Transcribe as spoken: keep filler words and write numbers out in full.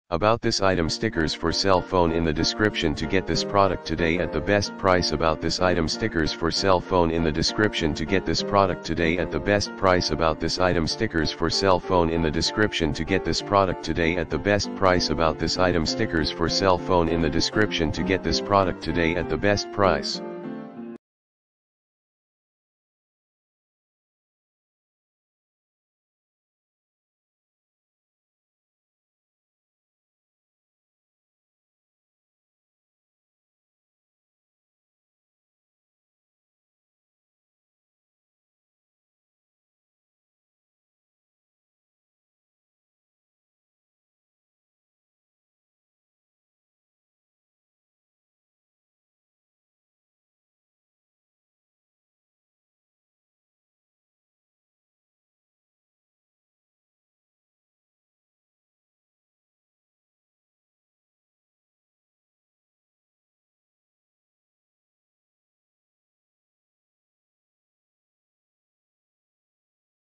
About this item, stickers for cell phone in the description to get this product today at the best price. About this item, stickers for cell phone in the description to get this product today at the best price. About this item, stickers for cell phone in the description to get this product today at the best price. About this item, stickers for cell phone in the description to get this product today at the best price.